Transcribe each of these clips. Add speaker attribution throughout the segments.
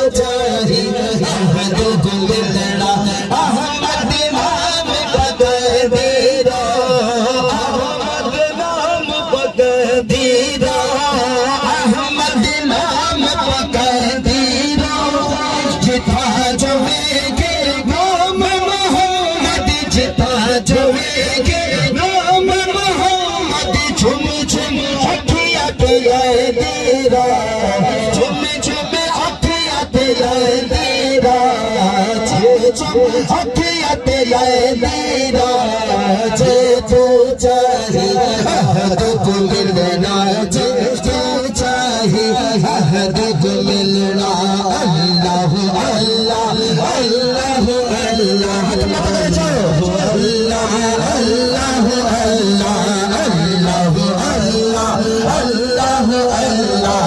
Speaker 1: चाही अहमद को मिलना अहमद नाम बगदीरा अहमद नाम बगदीरा अहमद नाम बगदीरा जिता जोगे नाम मोहम्मद जिता जोगे नाम मोहम्मद झुम झुम अखियां तेरा झुम झुम अखियां तेरा अखियां तेरा जे तू चाहे अहद को मिलना जे तू चाहे अहद को मिलना अल्लाह अल्लाह अल्लाह अल्लाह अल्लाह अल्लाह अल्लाह अल्लाह अल्लाह अल्लाह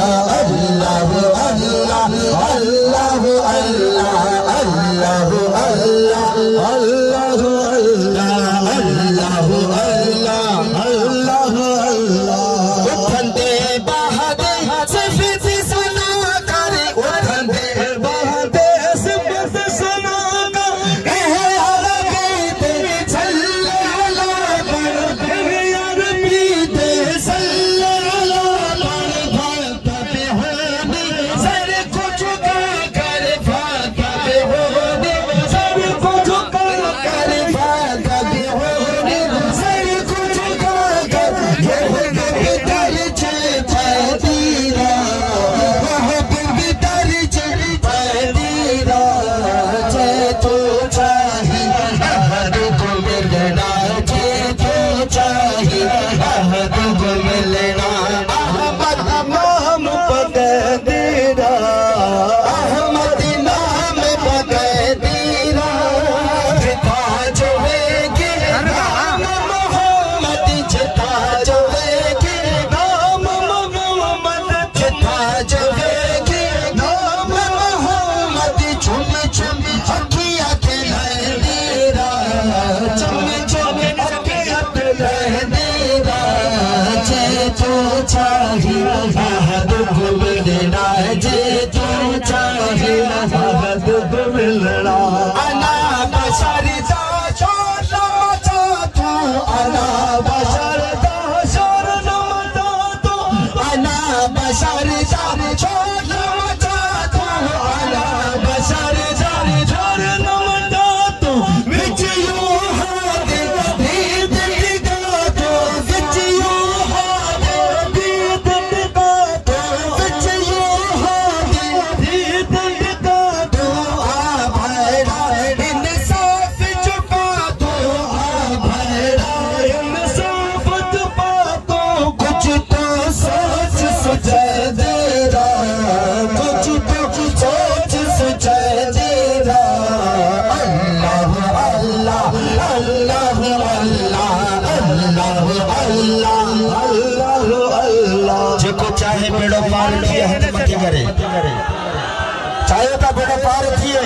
Speaker 1: चाहे तो बेड़ा पार थिए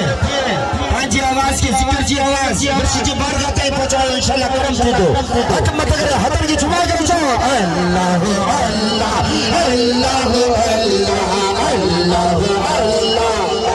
Speaker 1: पांची आवाज की जिक्र जी आवाज मर्सी जी बारगाह ताईं पहुंचायो इंशाल्लाह करम थी दो हक मत करे हदर की जुमा के बचाओ अल्लाह अल्लाह अल्लाह अल्लाह अल्लाह अल्लाह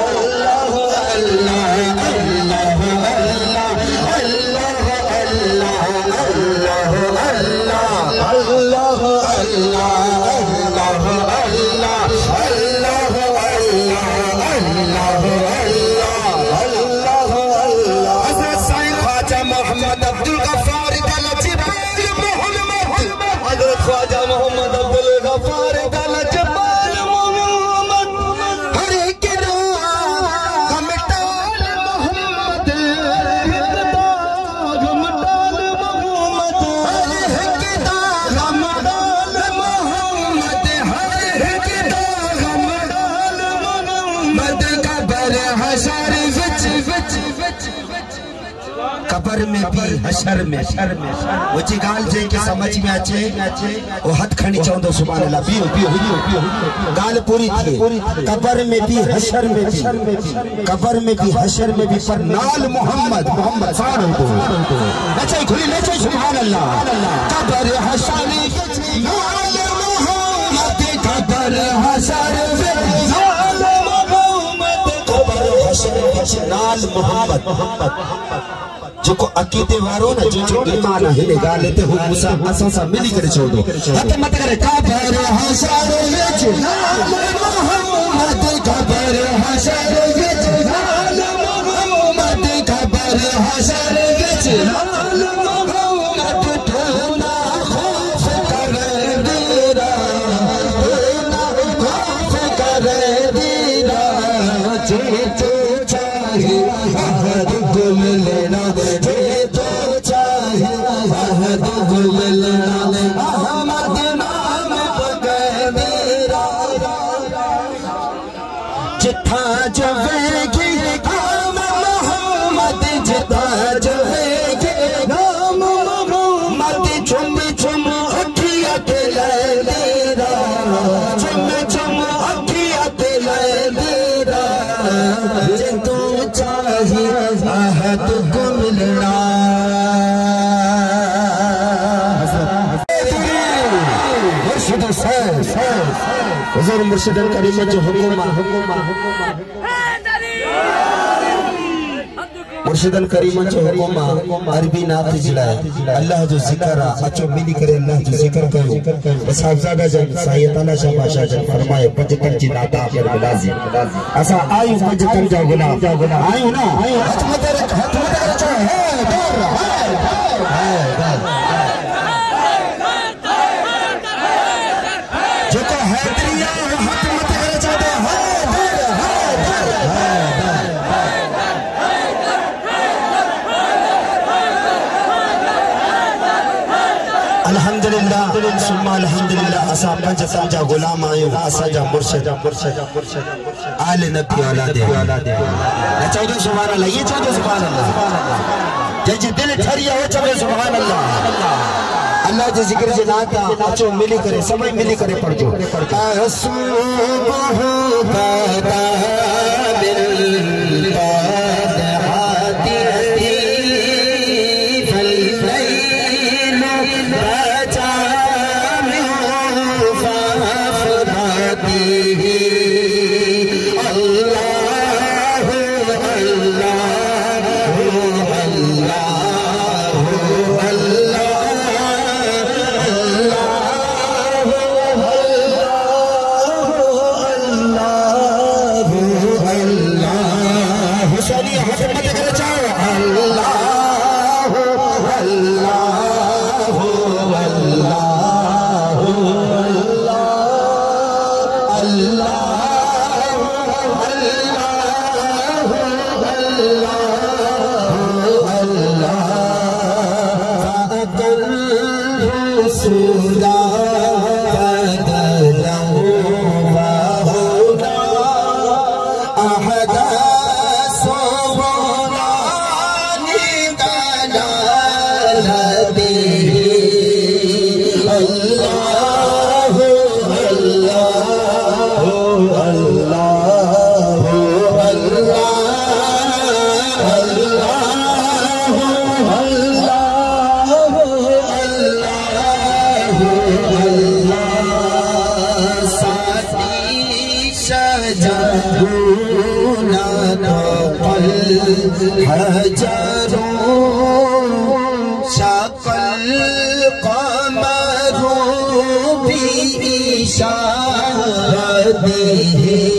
Speaker 1: कबर में भी हशर में वो जी गाल जे के समझ में अचे वो हथ खणी चवंदो सुभान अल्लाह बियो बियो बियो गाल पूरी थी कबर में भी हशर में भी कबर में भी हशर में भी पर नाल मोहम्मद मोहम्मद साण हो नचे खुली नचे सुभान अल्लाह कबर हशर में नाल मोहम्मद कबर हशर में नाल मोहम्मद रिच नाल मोहम्मद जो को अकीदे वारो न जो ईमान है गाले ते हु मूसा असा सा मिली करे छोड़ो हत मत करे कबर हशर विच नाल मोहम्मद कबर हशर विच नाल मोहम्मद कबर हशर विच नाल मोहम्मद ठोना खौफ करे दीरा ठोना खौफ करे दीरा जे तो चाहे अहद गुल लेना जिथा जवेगी नाम मोहम्मद जिथा जवेगी नाम मोहम्मद चुम चुम अखियां ते लेरा चुम चुम अखियां ते लेरा जे तू चाहे अहद को मिलना हुजूर मुर्शिद करीम जो मुर्शिदन करीम जो हुकुमा अरबी नात जिला अल्लाह जो जिक्र अचो मिली करे अल्लाह जो जिक्र करो बस साहबजादा जन साईं ताला शाह बादशाह जन फरमाए पंजतन जी नात आखिर लाजिम असा आयु पंजतन जा गुलाम आयु ना हाथ मत रख जो हैदरिया हाथ मत करे चाहते अल्हम्दुलिल्लाह सुम्मा अल्हम्दुलिल्लाह असा पंज संजा गुलाम आयो असा जा मुर्शिद आले नबी औलाद है चौदह सुभान अल्लाह ये चौदह सुभान अल्लाह जैसे दिल ठरिया हो चौदह सुभान अल्लाह अल्लाह जे जिक्र जे नाता अचो मिली करे समय मिली करे पढ़जो शकल कमरू भी इशारा दे